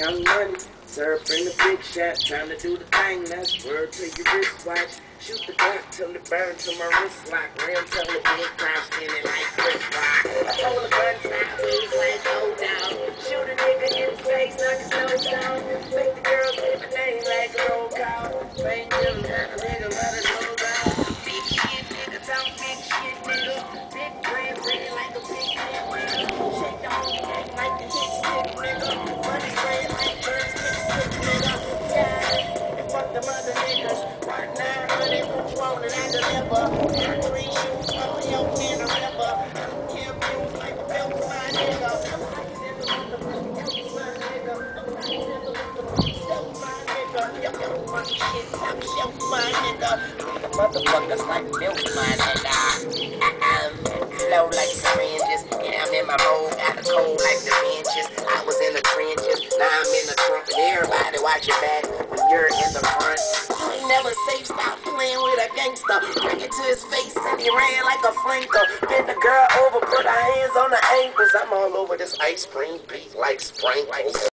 Young Money, sir, bring the big shot. Time to do the thing, that's word to your wristwatch. Shoot the gun till it burn to my wrist lock. Ram till the big crash in it like Chris Rock. I told the gun sideways like go down. Shoot a nigga in the face, knock his nose down. Make the girl say my name like a roll call. Ain't never had a nigga let it go down. Big shit nigga, talk big shit nigga. Big brand like a big hit nigga. Shake the whole thing like the hit stick nigga. Money spread like birds kick sick nigga. Yeah, and fuck them other niggas. Right now, honey, what you want and I deliver. Air 3 shoes, follow your can the river. I don't care bills like a belt, my nigga. I'm higher than the motherfucking coast, my nigga. I'm higher than the motherfucking stove, my nigga. Yo, funny shit, top shelf, my nigga. The motherfuckers like milk, my nigga. Flow like syringes. Yeah, I'm in my mode, got a cold like the benches. I was in the trenches, now I'm in the trunk. And everybody watch your back when you're in the front. You ain't never safe, stop playing with a gangster. Bring it to his face and he ran like a flanker. Bend the girl over, put her hands on the ankles. I'm all over this ice cream beat like sprinkles.